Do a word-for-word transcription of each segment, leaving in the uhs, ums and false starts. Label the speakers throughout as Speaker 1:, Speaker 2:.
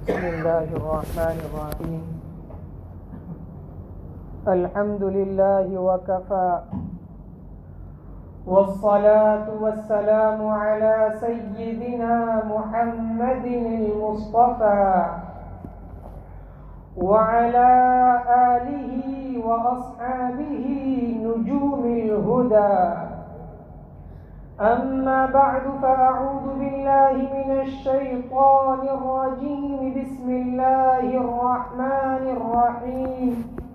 Speaker 1: بسم الله الرحمن الرحيم. الحمد لله وكفى، والصلاة والسلام على سيدنا محمد المصطفى وعلى آله وأصحابه نجوم الهدى. أما بعد فأعوذ بالله من الشيطان الرجيم. بسم الله الرحمن الرحيم.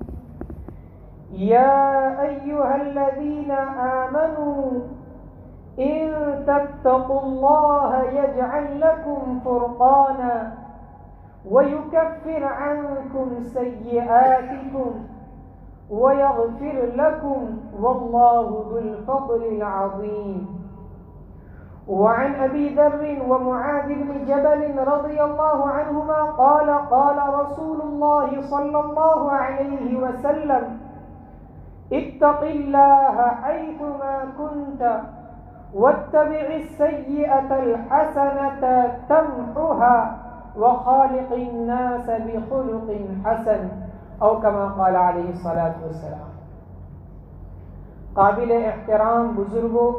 Speaker 1: يا أيها الذين آمنوا إن تتقوا الله يجعل لكم فرقانا ويكفر عنكم سيئاتكم ويغفر لكم والله ذو الفضل العظيم. وعن أبي ذر ومعاذ بن جبل رضي الله عنهما قال قال رسول الله صلى الله عليه وسلم: اتق الله حيثما كنت واتبع السيئة الحسنة تمحها وخالق الناس بخلق حسن او كما قال علیہ الصلاۃ والسلام. قابل احترام بزرگوں،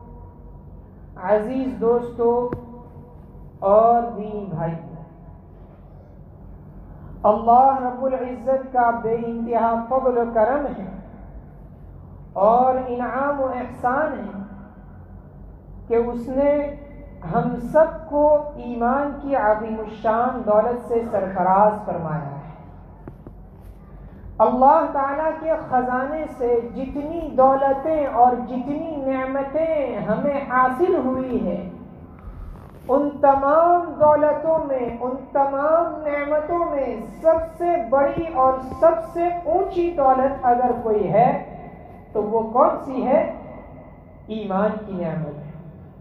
Speaker 1: عزیز دوستوں اور دینی بھائیوں، اللہ رب العزت کا بے انتہا فضل و کرم ہے اور انعام و احسان ہے کہ اس نے ہم سب کو ایمان کی عظیم الشان دولت سے سرفراز فرمایا ہے. اللہ تعالیٰ کے خزانے سے جتنی دولتیں اور جتنی نعمتیں ہمیں حاصل ہوئی ہیں، ان تمام دولتوں میں، ان تمام نعمتوں میں سب سے بڑی اور سب سے اونچی دولت اگر کوئی ہے تو وہ کون سی ہے؟ ایمان کی نعمت ہے.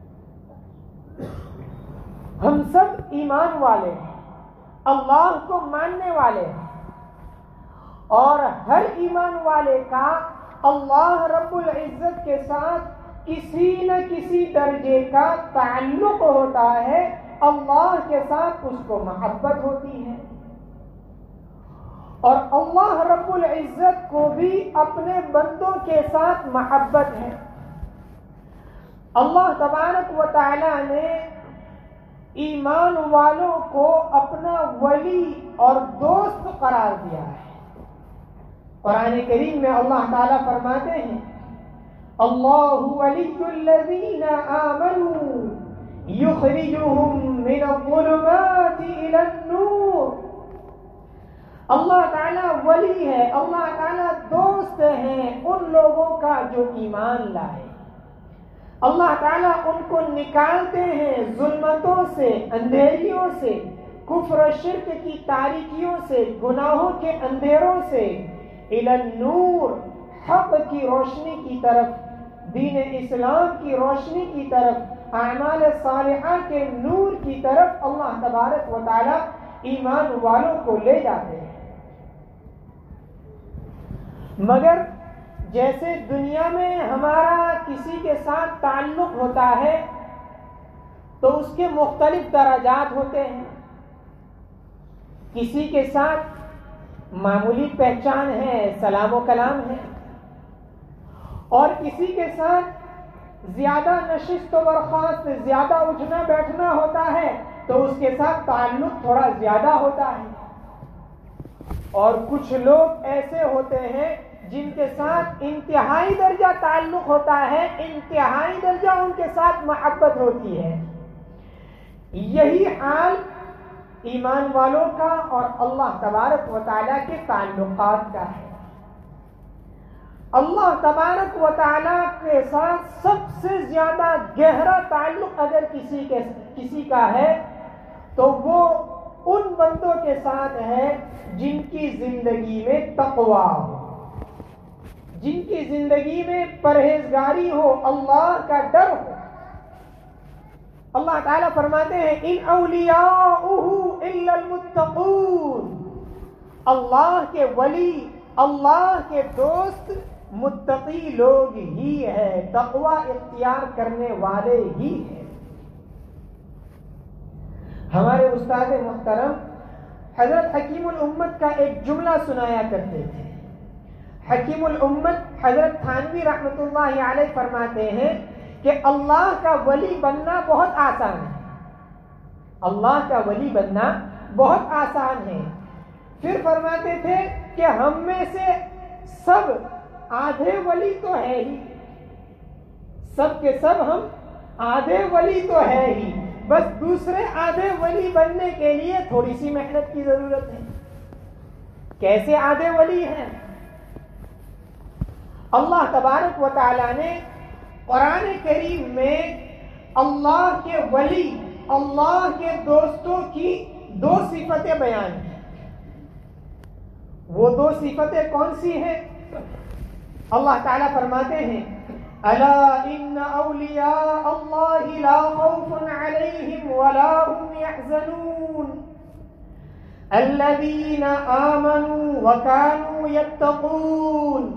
Speaker 1: ہم سب ایمان والے ہیں، اللہ کو ماننے والے ہیں، اور ہر ایمان والے کا اللہ رب العزت کے ساتھ کسی نہ کسی درجے کا تعلق ہوتا ہے. اللہ کے ساتھ اس کو محبت ہوتی ہے اور اللہ رب العزت کو بھی اپنے بندوں کے ساتھ محبت ہے. اللہ تبارک و تعالی نے ایمان والوں کو اپنا ولی اور دوست قرار دیا ہے. قرآن کریم میں اللہ تعالیٰ فرماتے ہیں: اللہ ولی الذین آمنوا یخرجهم من الظلمات الى النور. اللہ تعالیٰ ولی ہے، اللہ تعالیٰ دوست ہیں ان لوگوں کا جو ایمان لائے. اللہ تعالیٰ ان کو نکالتے ہیں ظلمتوں سے، اندھیریوں سے، کفر و شرک کی تاریکیوں سے، گناہوں کے اندھیروں سے، الی النور، حق کی روشنی کی طرف، دین اسلام کی روشنی کی طرف، اعمال صالحہ کے نور کی طرف اللہ تبارک و تعالی ایمان والوں کو لے جاتے ہیں. مگر جیسے دنیا میں ہمارا کسی کے ساتھ تعلق ہوتا ہے تو اس کے مختلف درجات ہوتے ہیں. کسی کے ساتھ معمولی پہچان ہے، سلام و کلام ہے، اور کسی کے ساتھ زیادہ نشست و برخاست، زیادہ اٹھنا بیٹھنا ہوتا ہے تو اس کے ساتھ تعلق تھوڑا زیادہ ہوتا ہے. اور کچھ لوگ ایسے ہوتے ہیں جن کے ساتھ انتہائی درجہ تعلق ہوتا ہے، انتہائی درجہ ان کے ساتھ محبت ہوتی ہے. یہی حال ایمان والوں کا اور اللہ تبارک و تعالیٰ کے تعلقات کا ہے. اللہ تبارک و تعالیٰ کے ساتھ سب سے زیادہ گہرا تعلق اگر کسی کے کسی کا ہے تو وہ ان بندوں کے ساتھ ہے جن کی زندگی میں تقویٰ ہو، جن کی زندگی میں پرہیزگاری ہو، اللہ کا ڈر ہو. اللہ تعالیٰ فرماتے ہیں: ان اولیاؤہ الا المتقون. اللہ کے ولی، اللہ کے دوست متقی لوگ ہی ہے، تقوی اختیار کرنے والے ہی ہیں. ہمارے استاد محترم حضرت حکیم الامت کا ایک جملہ سنایا کرتے تھے. حکیم الامت حضرت تھانوی رحمۃ اللہ علیہ فرماتے ہیں کہ اللہ کا ولی بننا بہت آسان ہے. اللہ کا ولی بننا بہت آسان ہے. پھر فرماتے تھے کہ ہم میں سے سب آدھے ولی تو ہے ہی، سب کے سب ہم آدھے ولی تو ہے ہی، بس دوسرے آدھے ولی بننے کے لیے تھوڑی سی محنت کی ضرورت ہے. کیسے آدھے ولی ہیں؟ اللہ تبارک و تعالی نے قرآن کریم میں اللہ کے ولی، اللہ کے دوستوں کی دو صفتیں بیان کی. وہ دو صفتیں کون سی ہیں؟ اللہ تعالیٰ فرماتے ہیں الا ان اولیاء اللہ لا خوف علیہم ولا هم يحزنون الذین آمنوا وكانوا يتقون.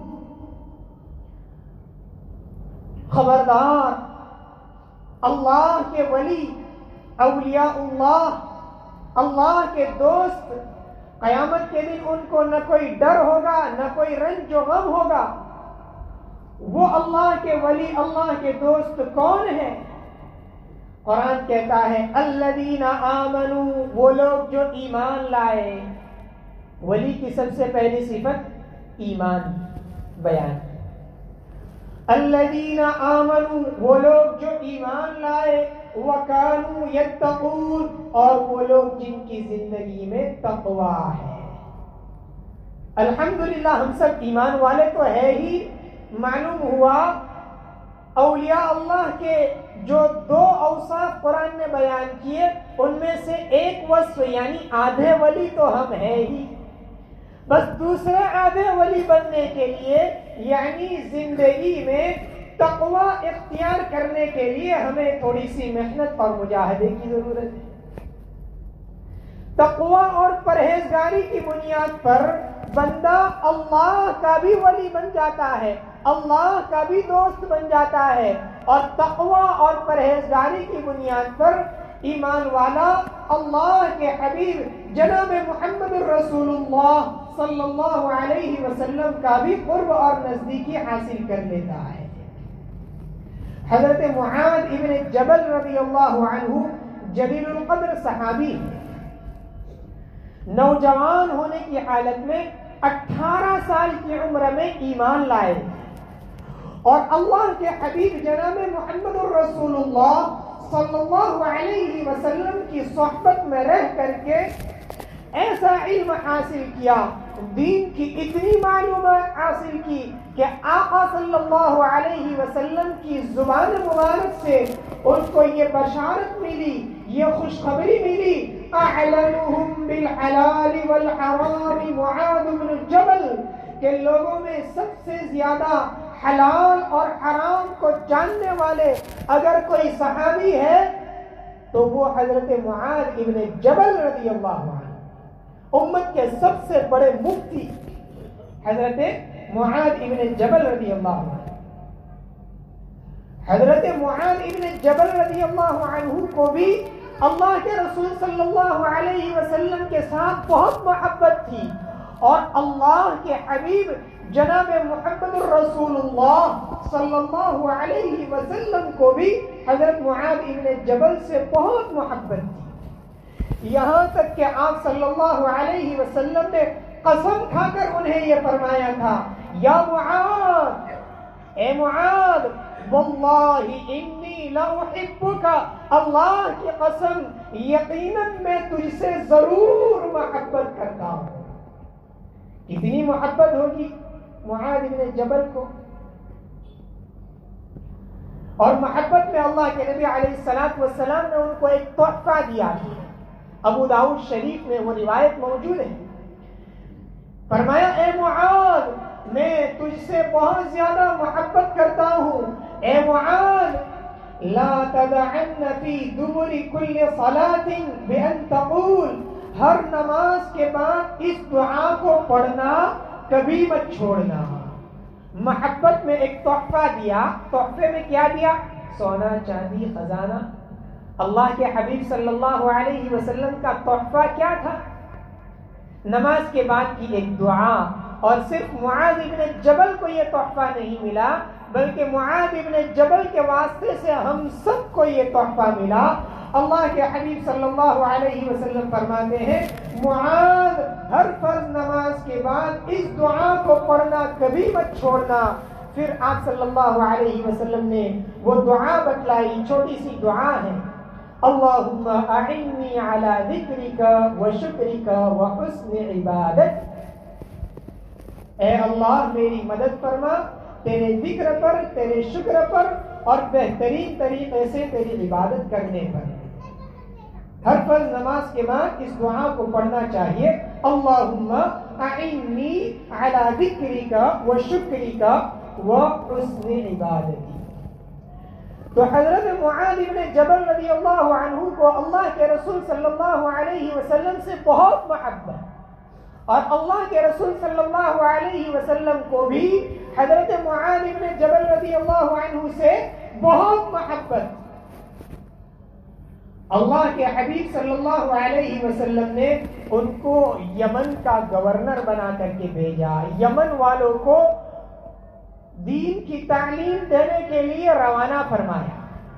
Speaker 1: خبردار، اللہ کے ولی، اولیاء اللہ، اللہ کے دوست، قیامت کے دن ان کو نہ کوئی ڈر ہوگا نہ کوئی رنج و غم ہوگا. وہ اللہ کے ولی، اللہ کے دوست کون ہیں؟ قرآن کہتا ہے الذین آمنوا، وہ لوگ جو ایمان لائے. ولی کی سب سے پہلی صفت ایمان بیان. الذین آمنوا، وہ لوگ جو ایمان لائے، وکانوا یتقون، اور وہ لوگ جن کی زندگی میں تقویٰ ہے. الحمدللہ ہم سب ایمان والے تو ہے ہی. معلوم ہوا اولیاء اللہ کے جو دو اوصاف قرآن نے بیان کیے ان میں سے ایک وصف یعنی آدھے ولی تو ہم ہے ہی، بس دوسرے آدھے ولی بننے کے لیے یعنی زندگی میں تقویٰ اختیار کرنے کے لیے ہمیں تھوڑی سی محنت اور مجاہدے کی ضرورت ہے. تقویٰ اور پرہیزگاری کی بنیاد پر بندہ اللہ کا بھی ولی بن جاتا ہے، اللہ کا بھی دوست بن جاتا ہے، اور تقویٰ اور پرہیزگاری کی بنیاد پر ایمان والا اللہ کے حبیب جناب محمد رسول اللہ صلی اللہ علیہ وسلم کا بھی قرب اور نزدیکی حاصل کر لیتا ہے. حضرت معاذ ابن جبل رضی اللہ عنہ جلیل القدر صحابی، نوجوان ہونے کی حالت میں اٹھارہ سال کی عمر میں ایمان لائے اور اللہ کے حبیب جناب محمد الرسول اللہ صلی اللہ علیہ وسلم کی صحبت میں رہ کر کے ایسا علم حاصل کیا، دین کی اتنی معلومات حاصل کی کہ آقا صلی اللہ علیہ وسلم کی زبان مبارک سے ان کو یہ بشارت ملی، یہ خوشخبری ملی، اعلمهم بالحلال والحرام معاذ بن جبل، کہ لوگوں میں سب سے زیادہ حلال اور حرام کو جاننے والے اگر کوئی صحابی ہے تو وہ حضرت معاذ ابن جبل رضی اللہ عنہ، امت کے سب سے بڑے مفتی حضرت معاذ ابن جبل رضی اللہ عنہ. حضرت معاذ ابن جبل رضی اللہ عنہ کو بھی اللہ کے رسول صلی اللہ علیہ وسلم کے ساتھ بہت محبت تھی، اور اللہ کے حبیب جناب محمد الرسول اللہ صلی اللہ علیہ وسلم کو بھی حضرت معاذ ابن جبل سے بہت محبت تھی، یہاں تک کہ آپ صلی اللہ علیہ وسلم نے قسم کھا کر انہیں یہ فرمایا تھا، یا معاذ، اے معاذ، واللہ انی لاحبک، اللہ کی قسم یقیناً میں تجھ سے ضرور محبت کرتا ہوں. کتنی محبت ہوگی معاذ بن جبل کو. اور محبت میں اللہ کے نبی علیہ الصلوۃ والسلام نے ان کو ایک تحفہ دیا. ابو داؤد شریف میں وہ روایت موجود ہے، فرمایا اے معاذ میں تجھ سے بہت زیادہ محبت کرتا ہوں، اے معاذ لا تدعن فی دبر کل صلاة بأن تقول، ہر نماز کے بعد اس دعا کو پڑھنا کبھی مت چھوڑنا. محبت میں ایک تحفہ دیا. تحفے میں کیا دیا؟ سونا چاندی خزانہ. اللہ کے حبیب صلی اللہ علیہ وسلم کا تحفہ کیا تھا؟ نماز کے بعد کی ایک دعا، اور صرف معاذ ابن جبل کو یہ تحفہ نہیں ملا بلکہ معاذ ابن جبل کے واسطے سے ہم سب کو یہ تحفہ ملا۔ اللہ کے حبیب صلی اللہ علیہ وسلم فرماتے ہیں معاذ ہر فرض نماز کے بعد اس دعا کو پڑھنا کبھی مت چھوڑنا۔ پھر آپ صلی اللہ علیہ وسلم نے وہ دعا بتلائی، چھوٹی سی دعا ہے، اللہم اعنی علی ذکرک و شکرک و حسن عبادت۔ اے اللہ میری مدد فرما تیرے ذکر پر، تیرے شکر پر اور بہترین طریقے سے تیری عبادت کرنے پر۔ ہر فرض نماز کے بعد اس دعا کو پڑھنا چاہیے، اللہم اعنی علی ذکرک و شکرک و حسن عبادتی۔ تو حضرت معاذ بن جبل رضی اللہ عنہ کو اللہ کے رسول صلی اللہ علیہ وسلم سے بہت محبت، اور اللہ کے رسول صلی اللہ علیہ وسلم کو بھی حضرت معاذ بن جبل رضی اللہ عنہ سے بہت محبت۔ اللہ کے حبیب صلی اللہ علیہ وسلم نے ان کو یمن کا گورنر بنا کر کے بھیجا، یمن والوں کو دین کی تعلیم دینے کے لیے روانہ فرمایا۔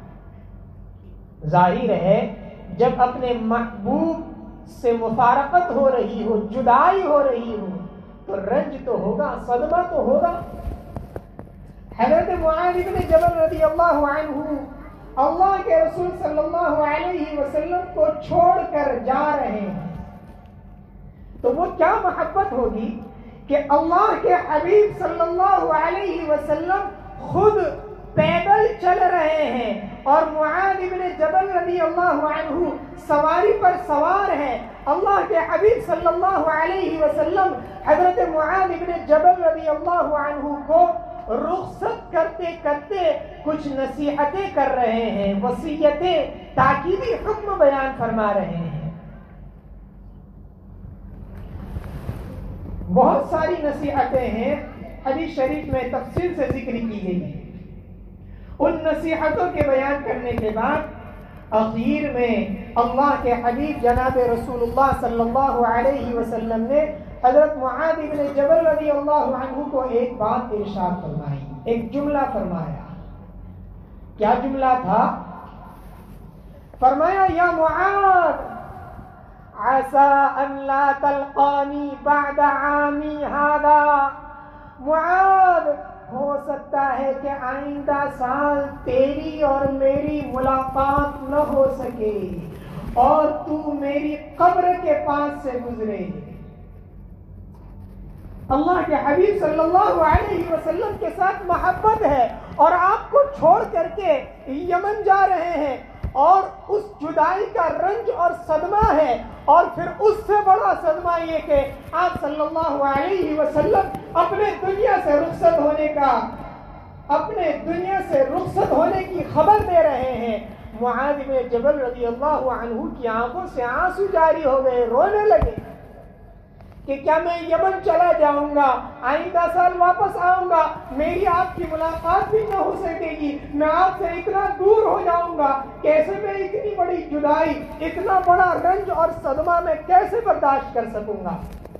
Speaker 1: ظاہر ہے جب اپنے محبوب سے مفارقت ہو رہی ہو، جدائی ہو رہی ہو، تو رنج تو ہوگا، صدمہ تو ہوگا۔ حضرت معاذ بن جبل رضی اللہ عنہ اللہ کے رسول صلی اللہ علیہ وسلم کو چھوڑ کر جا رہے ہیں، تو وہ کیا محبت ہوگی کہ اللہ کے حبیب صلی اللہ علیہ وسلم خود پیدل چل رہے ہیں اور معاذ بن جبل رضی اللہ عنہ سواری پر سوار ہیں۔ اللہ کے حبیب صلی اللہ علیہ وسلم حضرت معاذ بن جبل رضی اللہ عنہ کو رخصت کرتے کرتے کچھ نصیحتیں کر رہے ہیں، وصیتیں، تاکیدی حکم بیان فرما رہے ہیں۔ بہت ساری نصیحتیں ہیں، حدیث شریف میں تفصیل سے ذکر کی گئی ہے۔ ان نصیحتوں کے بیان کرنے کے بعد اخیر میں اللہ کے حبیب جناب رسول اللہ صلی اللہ علیہ وسلم نے حضرت معاذ بن جبل رضی اللہ عنہ کو ایک بات ارشاد فرمائی، ایک جملہ فرمایا۔ کیا جملہ تھا؟ فرمایا یا معاذ عسى ان لا تلقانی بعد عامی هذا، معاذ ہو سکتا ہے کہ آئندہ سال تیری اور میری ملاقات نہ ہو سکے اور تو میری قبر کے پاس سے گزرے۔ اللہ کے حبیب صلی اللہ علیہ وسلم کے ساتھ محبت ہے اور آپ کو چھوڑ کر کے یمن جا رہے ہیں، اور اس جدائی کا رنج اور صدمہ ہے، اور پھر اس سے بڑا صدمہ یہ کہ آپ صلی اللہ علیہ وسلم اپنے دنیا سے رخصت ہونے کا اپنے دنیا سے رخصت ہونے کی خبر دے رہے ہیں۔ معاذ بن جبل رضی اللہ عنہ کی آنکھوں سے آنسو جاری ہو گئے، رونے لگے کہ کیا میں یمن چلا جاؤں گا، آئندہ سال واپس آؤں گا، میری آپ کی ملاقات بھی نہ ہو سکے گی، میں آپ سے اتنا دور ہو جاؤں گا، کیسے میں اتنی بڑی جدائی، اتنا بڑا رنج اور صدمہ میں کیسے برداشت کر سکوں گا۔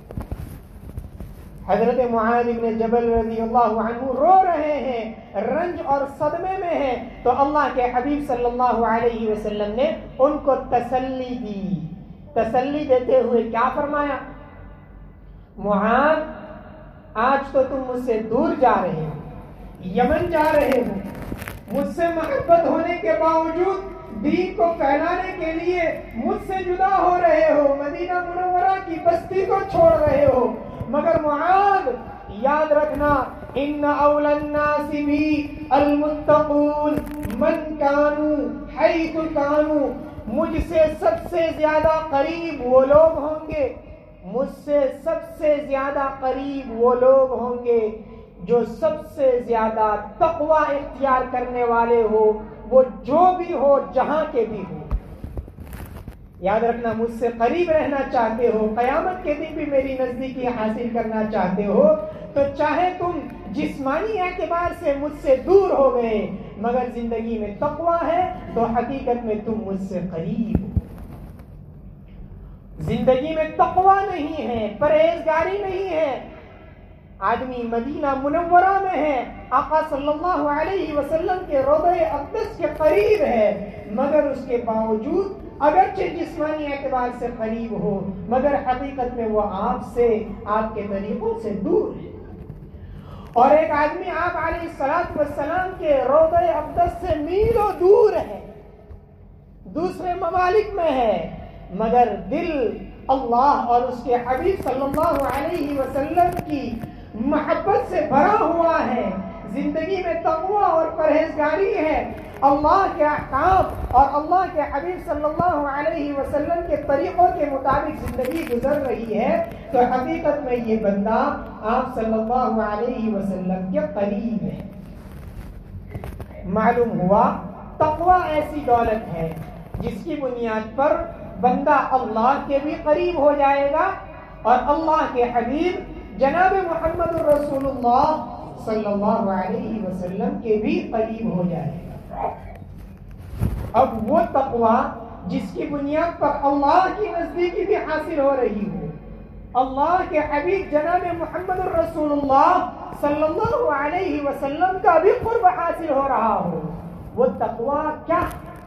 Speaker 1: حضرت معاذ بن جبل رضی اللہ عنہ رو رہے ہیں، رنج اور صدمے میں ہیں، تو اللہ کے حبیب صلی اللہ علیہ وسلم نے ان کو تسلی دی۔ تسلی دیتے ہوئے کیا فرمایا؟ معاذ آج تو تم مجھ سے دور جا رہے ہو، یمن جا رہے ہو، مجھ سے محبت ہونے کے باوجود دین کو پھیلانے کے لیے مجھ سے جدا ہو رہے ہو، مدینہ منورہ کی بستی کو چھوڑ رہے ہو، مگر معاذ یاد رکھنا ان اول الناس بی المتقون من کانوا حیث کانوا، مجھ سے سب سے زیادہ قریب وہ لوگ ہوں گے، مجھ سے سب سے زیادہ قریب وہ لوگ ہوں گے جو سب سے زیادہ تقوی اختیار کرنے والے ہو، وہ جو بھی ہو، جہاں کے بھی ہو۔ یاد رکھنا مجھ سے قریب رہنا چاہتے ہو، قیامت کے دن بھی میری نزدیکی حاصل کرنا چاہتے ہو، تو چاہے تم جسمانی اعتبار سے مجھ سے دور ہو گئے مگر زندگی میں تقوی ہے تو حقیقت میں تم مجھ سے قریب ہو۔ زندگی میں تقویٰ نہیں ہے، پرہیزگاری نہیں ہے، آدمی مدینہ منورہ میں ہے، آقا صلی اللہ علیہ وسلم کے روضہ اقدس کے قریب ہے، مگر اس کے باوجود اگرچہ جسمانی اعتبار سے قریب ہو مگر حقیقت میں وہ آپ سے، آپ کے طریقوں سے دور ہے۔ اور ایک آدمی آپ علیہ الصلوۃ والسلام کے روضہ اقدس سے میلوں دور ہے، دوسرے ممالک میں ہے، مگر دل اللہ اور اس کے حبیب صلی اللہ علیہ وسلم کی محبت سے بھرا ہوا ہے، زندگی میں تقویٰ اور پرہیزگاری ہے، اللہ کے احکام اور اللہ کے حبیب صلی اللہ علیہ وسلم کے طریقوں کے مطابق زندگی گزر رہی ہے، تو حقیقت میں یہ بندہ آپ صلی اللہ علیہ وسلم کے قریب ہے۔ معلوم ہوا تقویٰ ایسی دولت ہے جس کی بنیاد پر بندہ اللہ کے بھی قریب ہو جائے گا اور اللہ کے حبیب جناب محمد الرسول اللہ صلی اللہ علیہ وسلم کے بھی قریب ہو جائے گا۔ اب وہ تقویٰ جس کی بنیاد پر اللہ کی نزدیکی بھی حاصل ہو رہی ہو، اللہ کے حبیب جناب محمد الرسول اللہ صلی اللہ علیہ وسلم کا بھی قرب حاصل ہو رہا ہو، وہ تقویٰ کیا؟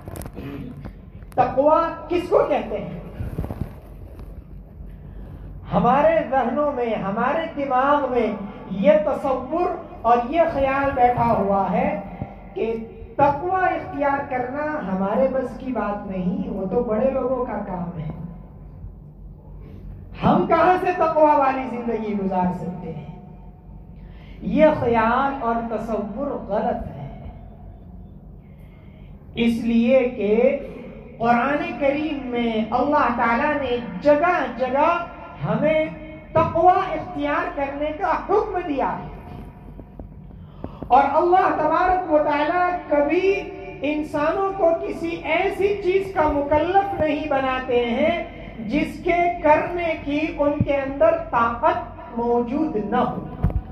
Speaker 1: تقویٰ کس کو کہتے ہیں؟ ہمارے ذہنوں میں، ہمارے دماغ میں یہ تصور اور یہ خیال بیٹھا ہوا ہے کہ تقویٰ اختیار کرنا ہمارے بس کی بات نہیں، وہ تو بڑے لوگوں کا کام ہے، ہم کہاں سے تقویٰ والی زندگی گزار سکتے ہیں۔ یہ خیال اور تصور غلط ہے، اس لیے کہ قرآن کریم میں اللہ تعالیٰ نے جگہ جگہ ہمیں تقویٰ اختیار کرنے کا حکم دیا ہے، اور اللہ تبارک و تعالیٰ کبھی انسانوں کو کسی ایسی چیز کا مکلف نہیں بناتے ہیں جس کے کرنے کی ان کے اندر طاقت موجود نہ ہو۔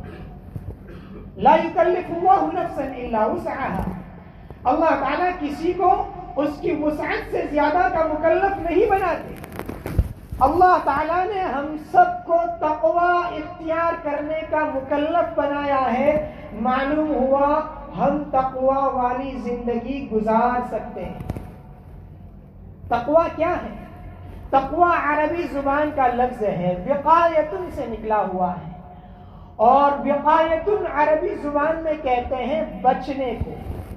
Speaker 1: لا یکلف اللہ نفسا الا وسعها، اللہ تعالیٰ کسی کو اس کی وسعت سے زیادہ کا مکلف نہیں بناتے۔ اللہ تعالیٰ نے ہم سب کو تقویٰ اختیار کرنے کا مکلف بنایا ہے، معلوم ہوا ہم تقویٰ والی زندگی گزار سکتے ہیں۔ تقویٰ کیا ہے؟ تقویٰ عربی زبان کا لفظ ہے، وقایتن سے نکلا ہوا ہے، اور وقایتن عربی زبان میں کہتے ہیں بچنے کو۔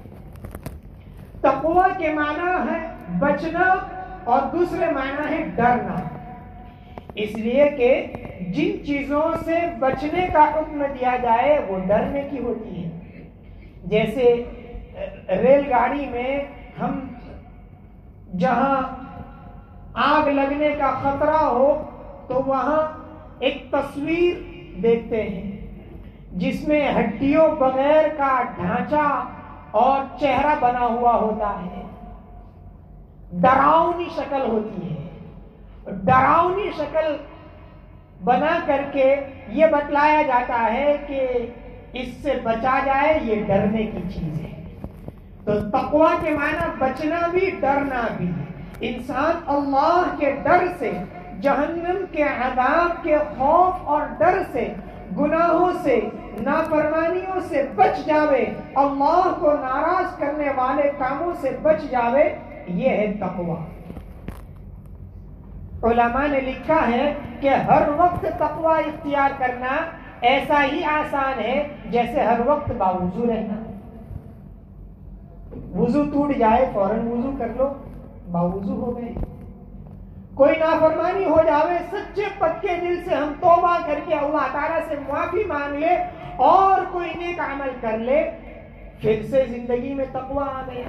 Speaker 1: تقویٰ کے معنی ہے بچنا اور دوسرے معنی ہے ڈرنا، اس لیے کہ جن چیزوں سے بچنے کا حکم دیا جائے وہ ڈرنے کی ہوتی ہے۔ جیسے ریل گاڑی میں ہم جہاں آگ لگنے کا خطرہ ہو تو وہاں ایک تصویر دیکھتے ہیں جس میں ہڈیوں بغیر کا ڈھانچہ اور چہرہ بنا ہوا ہوتا ہے، ڈراؤنی شکل ہوتی ہے، ڈراؤنی شکل بنا کر کے یہ بتلایا جاتا ہے کہ اس سے بچا جائے، یہ ڈرنے کی چیز ہے۔ تو تقویٰ کے معنی بچنا بھی ڈرنا بھی، انسان اللہ کے ڈر سے، جہنم کے عذاب کے خوف اور ڈر سے، گناہوں سے، نافرمانیوں سے بچ جاوے، اللہ کو ناراض کرنے والے کاموں سے بچ جاوے، یہ ہے تقویٰ۔ علماء نے لکھا ہے کہ ہر وقت تقویٰ اختیار کرنا ایسا ہی آسان ہے جیسے ہر وقت باوضو رہنا۔ وضو ٹوٹ جائے فوراً وضو کر لو، باوضو ہو گئے۔ کوئی نافرمانی ہو جاوے، سچے پکے دل سے ہم توبہ کر کے اللہ تعالیٰ سے معافی مانگ لے اور کوئی نیک عمل کر لے، پھر سے زندگی میں تقویٰ آ گیا۔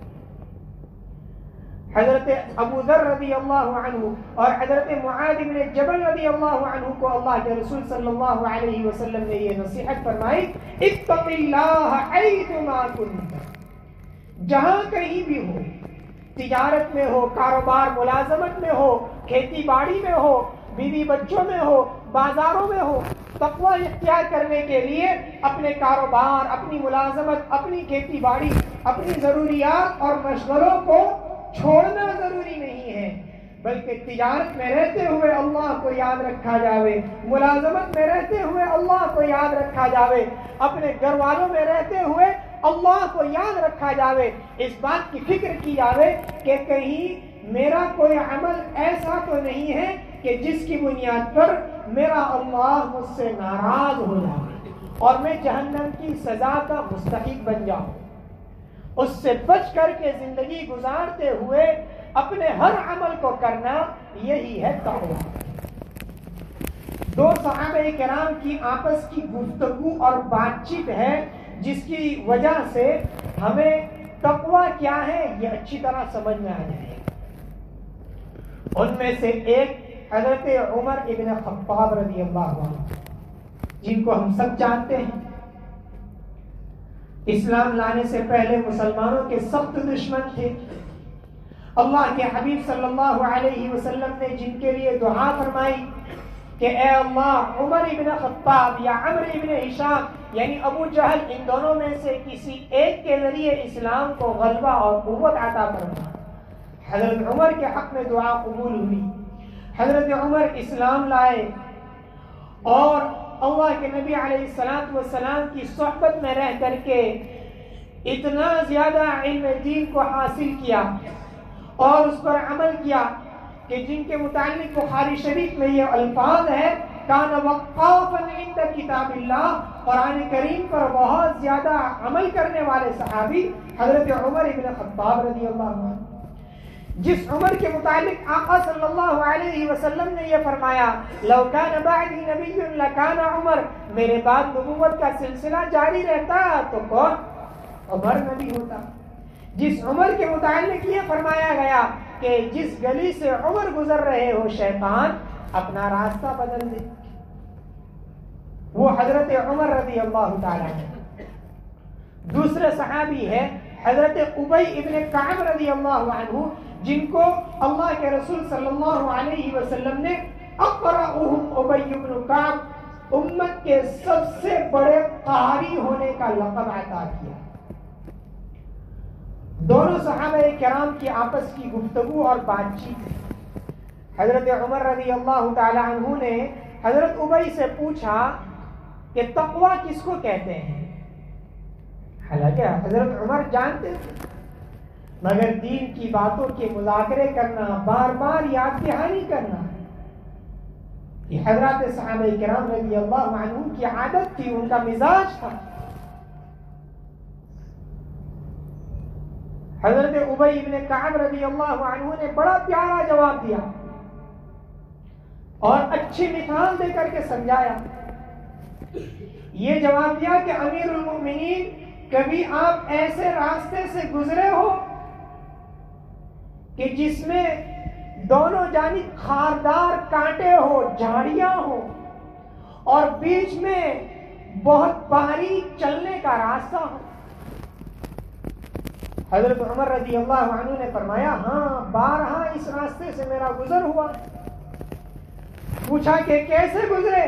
Speaker 1: حضرت ابو ذر رضی اللہ عنہ اور حضرت معاذ بن جبل رضی اللہ عنہ کو اللہ کے رسول صلی اللہ علیہ وسلم نے یہ نصیحت فرمائی، اتق اللہ حیثما کنت، جہاں کہیں بھی ہو، تجارت میں ہو، کاروبار ملازمت میں ہو، کھیتی باڑی میں ہو، بیوی بچوں میں ہو، بازاروں میں ہو، تقویٰ اختیار کرنے کے لیے اپنے کاروبار، اپنی ملازمت، اپنی کھیتی باڑی، اپنی ضروریات اور مشغلوں کو چھوڑنا ضروری نہیں ہے، بلکہ تجارت میں رہتے ہوئے اللہ کو یاد رکھا جاوے، ملازمت میں رہتے ہوئے اللہ کو یاد رکھا جاوے، اپنے گھر والوں میں رہتے ہوئے اللہ کو یاد رکھا جاوے، اس بات کی فکر کی جاوے کہ کہیں میرا کوئی عمل ایسا تو نہیں ہے کہ جس کی بنیاد پر میرا اللہ مجھ سے ناراض ہو جائے اور میں جہنم کی سزا کا مستحق بن جاؤں۔ اس سے بچ کر کے زندگی گزارتے ہوئے اپنے ہر عمل کو کرنا، یہی ہے تقویٰ۔ دو صحابہ کرام کی آپس کی گفتگو اور بات چیت ہے جس کی وجہ سے ہمیں تقویٰ کیا ہے یہ اچھی طرح سمجھ میں آ جائے۔ ان میں سے ایک حضرت عمر ابن خطاب رضی اللہ عنہ، جن کو ہم سب جانتے ہیں، اسلام لانے سے پہلے مسلمانوں کے سخت دشمن تھے۔ اللہ کے حبیب صلی اللہ علیہ وسلم نے جن کے لیے دعا فرمائی کہ اے اللہ عمر ابن خطاب یا عمر ابن ہشام یعنی ابو جہل، ان دونوں میں سے کسی ایک کے ذریعے اسلام کو غلبہ اور قوت عطا فرما۔ حضرت عمر کے حق میں دعا قبول ہوئی، حضرت عمر اسلام لائے اور اللہ کے نبی علیہ السلام والسلام کی صحبت میں رہ کر کے اتنا زیادہ علم دین کو حاصل کیا اور اس پر عمل کیا کہ جن کے متعلق بخاری شریف میں یہ الفاظ ہے کان وقافا عند کتاب اللہ، قرآن کریم پر بہت زیادہ عمل کرنے والے صحابی حضرت عمر ابن خطاب رضی اللہ عنہ، جس عمر کے متعلق آقا صلی اللہ علیہ وسلم نے یہ فرمایا لو کان بعدی نبی لکان عمر، میرے بعد نبوت کا سلسلہ جاری رہتا تو کون؟ عمر نبی ہوتا۔ جس عمر کے متعلق یہ فرمایا گیا کہ جس گلی سے عمر گزر رہے ہو شیطان اپنا راستہ بدل دے، وہ حضرت عمر رضی اللہ تعالیٰ عنہ۔ دوسرے صحابی ہے حضرت ابی ابن کعب رضی اللہ عنہ، جن کو اللہ کے رسول صلی اللہ علیہ وسلم نے اقرأہم ابی ابن کعب، امت کے سب سے بڑے قاری ہونے کا لقب عطا کیا۔ دونوں صحابہ کرام کی آپس کی گفتگو اور بات چیت۔ حضرت عمر رضی اللہ تعالی عنہ نے حضرت ابی سے پوچھا کہ تقویٰ کس کو کہتے ہیں؟ حالانکہ حضرت عمر جانتے تھے، مگر دین کی باتوں کے مذاکرے کرنا، بار بار یاد دہانی کرنا، یہ حضرات صحابہ کرام رضی اللہ عنہ کی عادت تھی، ان کا مزاج تھا۔ حضرت ابی ابن کعب رضی اللہ عنہ نے بڑا پیارا جواب دیا اور اچھی مثال دے کر کے سمجھایا۔ یہ جواب دیا کہ امیر المؤمنین، کبھی آپ ایسے راستے سے گزرے ہو کہ جس میں دونوں جانب خاردار کانٹے ہو، جھاڑیاں ہو اور بیچ میں بہت باریک چلنے کا راستہ ہو؟ حضرت عمر رضی اللہ عنہ نے فرمایا ہاں، بارہا اس راستے سے میرا گزر ہوا۔ پوچھا کہ کیسے گزرے؟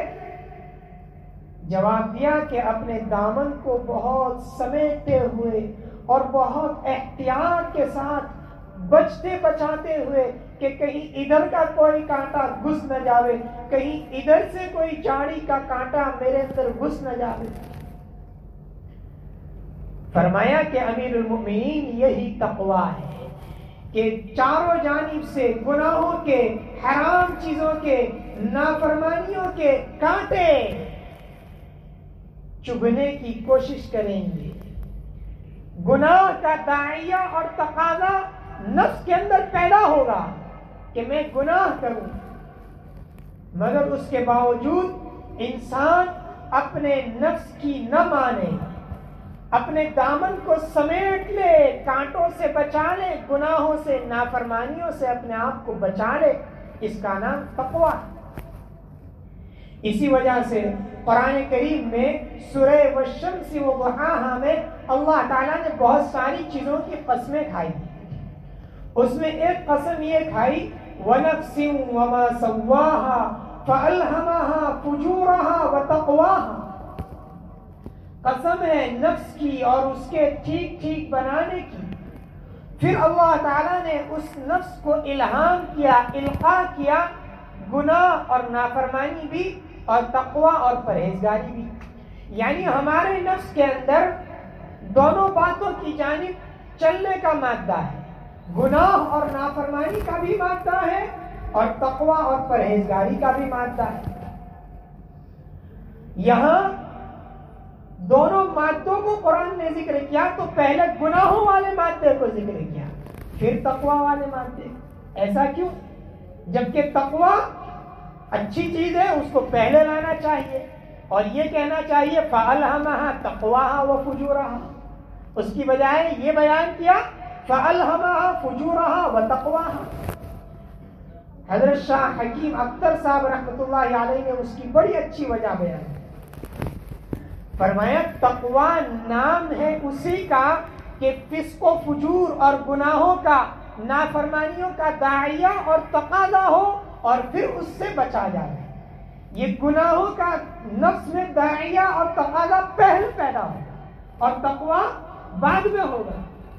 Speaker 1: جواب دیا کہ اپنے دامن کو بہت سمیٹتے ہوئے اور بہت احتیاط کے ساتھ بچتے بچاتے ہوئے کہ کہیں ادھر کا کوئی کانٹا گھس نہ جاوے، کہیں ادھر سے کوئی جھاڑی کا کانٹا میرے اندر گھس نہ جاوے۔ فرمایا کہ امیر المؤمنین یہی تقویٰ ہے کہ چاروں جانب سے گناہوں کے، حرام چیزوں کے، نافرمانیوں کے کانٹے چبھنے کی کوشش کریں گے۔ گناہ کا داعیہ اور تقاضا نفس کے اندر پیدا ہوگا کہ میں گناہ کروں، مگر اس کے باوجود انسان اپنے نفس کی نہ مانے، اپنے دامن کو سمیٹ لے، کانٹوں سے بچا لے، گناہوں سے، نافرمانیوں سے اپنے آپ کو بچا لے، اس کا نام تقویٰ ہے۔ اسی وجہ سے قرآن کریم میں سورہ والشمس وضحاہا میں اللہ تعالیٰ نے بہت ساری چیزوں کی قسمیں کھائی۔ اس میں ایک قسم یہ کھائی وَنَفْسٍ وَمَا سَوَّاهَا فَأَلْهَمَهَا فُجُورَهَا وَتَقْوَاهَا، قسم ہے نفس کی اور اس کے ٹھیک ٹھیک بنانے کی، پھر اللہ تعالیٰ نے اس نفس کو الہام کیا، القاء کیا گناہ اور نافرمانی بھی اور تقوی اور پرہیزگاری بھی. یعنی ہمارے نفس کے اندر دونوں باتوں کی جانب چلنے کا مادہ ہے، گناہ اور نافرمانی کا بھی مادہ ہے اور تقوی اور پرہیزگاری کا بھی مادہ ہے. یہاں دونوں مادوں کو قرآن نے ذکر کیا تو پہلے گناہوں والے مادے کو ذکر کیا، پھر تقوی والے مادے. ایسا کیوں؟ جبکہ تقوی اچھی چیز ہے، اس کو پہلے لانا چاہیے اور یہ کہنا چاہیے فَأَلْهَمَهَا تَقْوَاهَا وَفُجُورَهَا، اس کی بجائے یہ بیان کیا فَأَلْهَمَهَا فُجُورَهَا وَتَقْوَاهَا. حضرت شاہ حکیم اختر صاحب رحمۃ اللہ علیہ نے اس کی بڑی اچھی وجہ بیان کی. فرمایا تقوی نام ہے اسی کا کہ فسق و فجور اور گناہوں کا، نافرمانیوں کا داعیہ اور تقاضا ہو اور پھر اس سے بچا جائے. یہ گناہوں کا نفس میں داعیہ اور تقاضا پہلے پیدا ہوگا اور تقوی بعد میں ہوگا.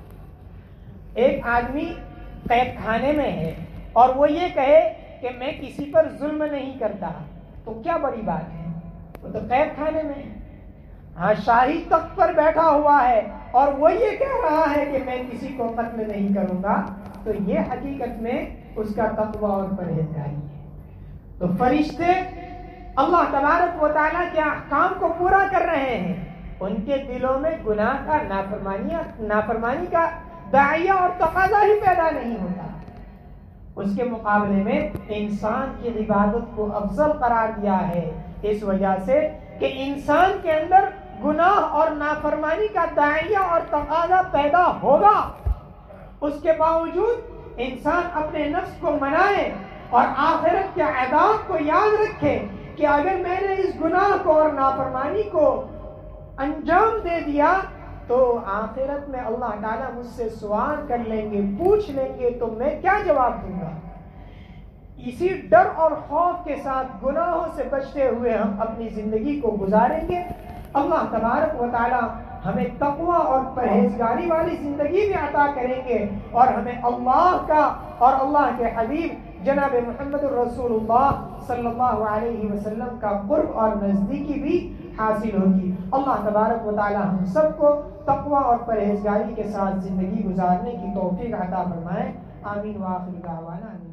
Speaker 1: ایک آدمی قید خانے میں ہے اور وہ یہ کہے کہ میں کسی پر ظلم نہیں کرتا، تو کیا بڑی بات ہے؟ وہ تو قید خانے میں ہے، ہاں شاہی تخت پر بیٹھا ہوا ہے اور وہ یہ کہہ رہا ہے کہ میں کسی کو قتل نہیں کروں گا، تو یہ حقیقت میں اس کا تقوی اور پرہیزگاری ہے. تو فرشتے اللہ تبارک و تعالیٰ کے احکام کو پورا کر رہے ہیں، ان کے دلوں میں گناہ کا، نافرمانی کا داعیہ اور تقاضا ہی پیدا نہیں ہوتا. اس کے مقابلے میں انسان کی عبادت کو افضل قرار دیا ہے اس وجہ سے کہ انسان کے اندر گناہ اور نافرمانی کا داعیہ اور تقاضا پیدا ہوگا، اس کے باوجود انسان اپنے نفس کو منائے اور آخرت کے عذاب کو یاد رکھے کہ اگر میں نے اس گناہ کو اور نافرمانی کو انجام دے دیا تو آخرت میں اللہ تعالیٰ مجھ سے سوال کر لیں گے، پوچھ لیں گے، تو میں کیا جواب دوں گا. اسی ڈر اور خوف کے ساتھ گناہوں سے بچتے ہوئے ہم اپنی زندگی کو گزاریں گے. اللہ تبارک و تعالیٰ ہمیں تقوی اور پرہیزگاری والی زندگی بھی عطا کریں گے اور ہمیں اللہ کا اور اللہ کے حبیب جناب محمد الرسول اللہ صلی اللہ علیہ وسلم کا قرب اور نزدیکی بھی حاصل ہوگی. اللہ تبارک و تعالیٰ ہم سب کو تقوی اور پرہیزگاری کے ساتھ زندگی گزارنے کی توفیق عطا فرمائے. آمین. وآخر دعوانا